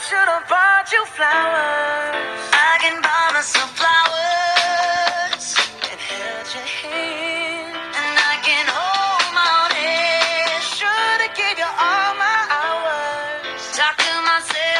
should've bought you flowers. I can buy myself flowers and held your hand, and I can hold my own hand. Should've gave you all my hours. Talk to myself.